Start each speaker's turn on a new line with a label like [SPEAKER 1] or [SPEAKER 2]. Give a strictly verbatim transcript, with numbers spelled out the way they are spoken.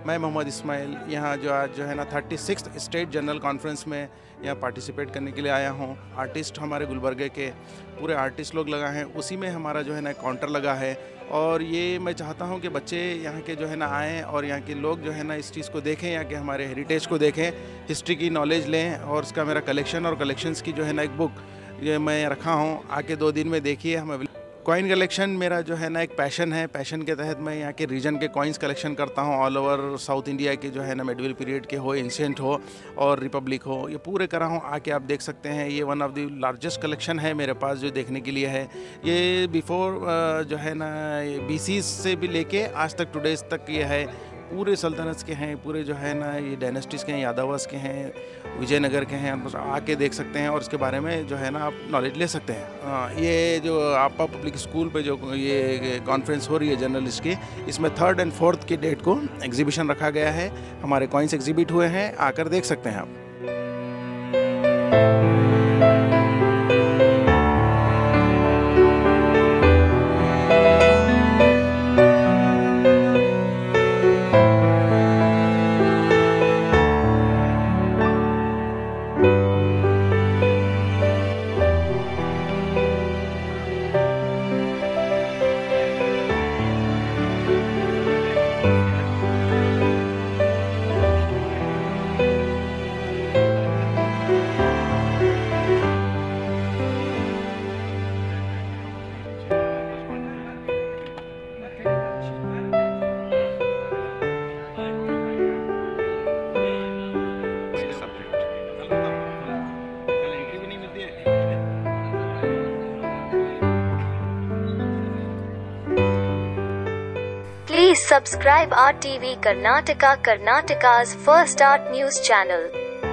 [SPEAKER 1] मैं मोहम्मद इस्माइल यहाँ जो आज जो है ना thirty six state general conference में यहाँ पार्टिसिपेट करने के लिए आया हूँ। आर्टिस्ट हमारे गुलबर्गे के पूरे आर्टिस्ट लोग लगा हैं, उसी में हमारा जो है ना काउंटर लगा है। और ये मैं चाहता हूँ कि बच्चे यहाँ के जो है ना आएँ और यहाँ के लोग जो है ना इस चीज़ को देखें, यहाँ के हमारे हेरिटेज को देखें, हिस्ट्री की नॉलेज लें। और इसका मेरा कलेक्शन और कलेक्शंस की जो है ना एक बुक ये मैं रखा हूँ, आके दो दिन में देखिए। हमें कॉइन कलेक्शन मेरा जो है ना एक पैशन है। पैशन के तहत मैं यहाँ के रीजन के कॉइन्स कलेक्शन करता हूँ, ऑल ओवर साउथ इंडिया के जो है ना मेडिवल पीरियड के हो, एंशिएंट हो और रिपब्लिक हो, ये पूरे करा हूँ। आके आप देख सकते हैं, ये one of the largest collection है मेरे पास जो देखने के लिए है। ये बिफोर जो है ना बीसी से भी लेके आज तक टुडेज तक ये है, पूरे सल्तनत के हैं, पूरे जो है ना ये डायनेस्टीज़ के हैं, यादवास के हैं, विजयनगर के हैं। आप आके देख सकते हैं और इसके बारे में जो है ना आप नॉलेज ले सकते हैं। ये जो आपा पब्लिक स्कूल पे जो ये कॉन्फ्रेंस हो रही है जर्नलिस्ट की, इसमें थर्ड एंड फोर्थ की डेट को एग्जीबिशन रखा गया है। हमारे कॉइन्स एग्जिबिट हुए हैं, आकर देख सकते हैं आप।
[SPEAKER 2] Please subscribe our T V Karnataka, Karnataka's first art news channel.